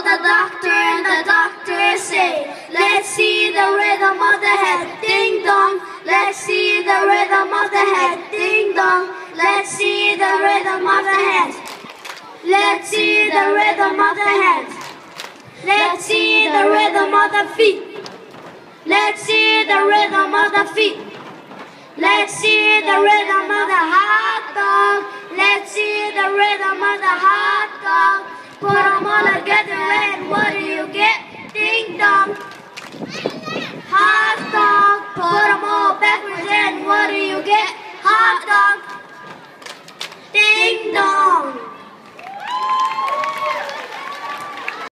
the doctor and the doctor say, let's see the rhythm of the head, ding dong. Let's see the rhythm of the head, ding dong. Let's see the rhythm of the hands. Let's see the rhythm of the hands. Let's see the rhythm of the feet. Let's see the rhythm of the feet. Let's see the rhythm of the hot dog. Let's see the rhythm of the hot dog. Put them all together and what do you get? Ding dong.